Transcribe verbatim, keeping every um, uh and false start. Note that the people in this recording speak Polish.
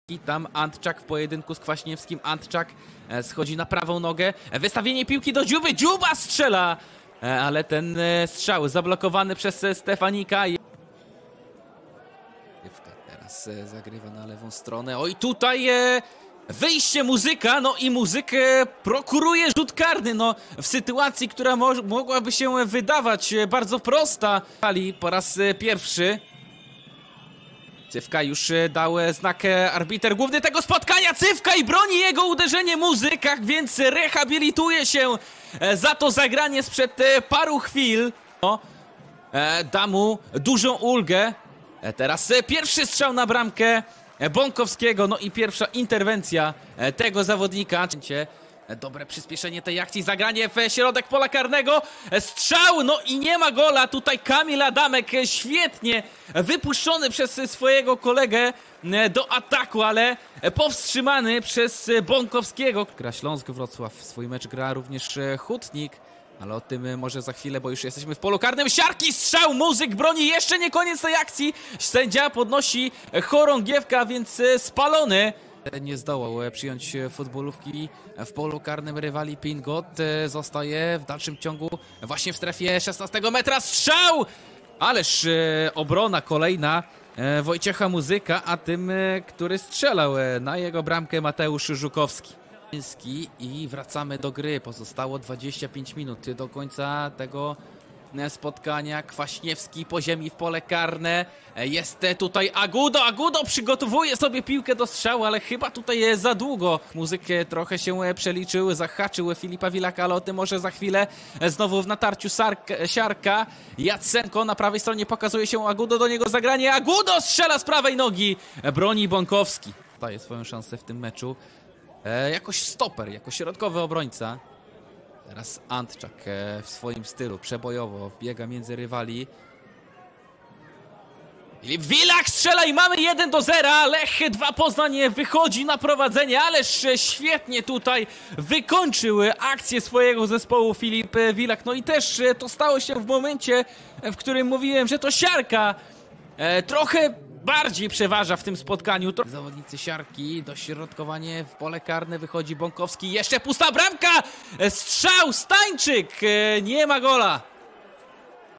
I tam Antczak w pojedynku z Kwaśniewskim. Antczak schodzi na prawą nogę. Wystawienie piłki do Dziuby. Dziuba strzela! Ale ten strzał zablokowany przez Stefanika. Teraz zagrywa na lewą stronę. Oj, tutaj wyjście Muzyka. No i Muzyk prokuruje rzut karny. No, w sytuacji, która mo mogłaby się wydawać bardzo prosta. Ali po raz pierwszy. Cywka już dał znak arbiter główny tego spotkania. Cywka i broni jego uderzenie Muzykach, więc rehabilituje się za to zagranie sprzed paru chwil. No, da mu dużą ulgę. Teraz pierwszy strzał na bramkę Bąkowskiego. No i pierwsza interwencja tego zawodnika. Dobre przyspieszenie tej akcji, zagranie w środek pola karnego, strzał, no i nie ma gola. Tutaj Kamil Adamek świetnie wypuszczony przez swojego kolegę do ataku, ale powstrzymany przez Bąkowskiego. Gra Śląsk Wrocław, w swój mecz gra również Hutnik, ale o tym może za chwilę, bo już jesteśmy w polu karnym. Siarki, strzał, Muzyk broni, jeszcze nie koniec tej akcji. Sędzia podnosi chorągiewka, więc spalony. Nie zdołał przyjąć futbolówki w polu karnym rywali. Pingot zostaje w dalszym ciągu właśnie w strefie szesnastego metra. Strzał! Ależ obrona kolejna Wojciecha Muzyka, a tym, który strzelał na jego bramkę, Mateusz Żukowski. I wracamy do gry. Pozostało dwadzieścia pięć minut do końca tego spotkania. Kwaśniewski po ziemi w pole karne. Jest tutaj Agudo. Agudo przygotowuje sobie piłkę do strzału, ale chyba tutaj jest za długo. Muzyk trochę się przeliczył, zahaczył Filipa Wilaka, ale o tym może za chwilę. Znowu w natarciu Sarka, Siarka. Jacenko na prawej stronie, pokazuje się Agudo, do niego zagranie. Agudo strzela z prawej nogi. Broni Bąkowski. Daje swoją szansę w tym meczu. E, jakoś stoper, jako środkowy obrońca. Teraz Antczak w swoim stylu, przebojowo, wbiega między rywali. Filip Wilak strzela i mamy jeden do zera. Lech dwa Poznań wychodzi na prowadzenie, ależ świetnie tutaj wykończył akcję swojego zespołu Filip Wilak. No i też to stało się w momencie, w którym mówiłem, że to Siarka e, trochę bardziej przeważa w tym spotkaniu. Zawodnicy Siarki, dośrodkowanie w pole karne, wychodzi Bąkowski, jeszcze pusta bramka, strzał, Stańczyk, nie ma gola.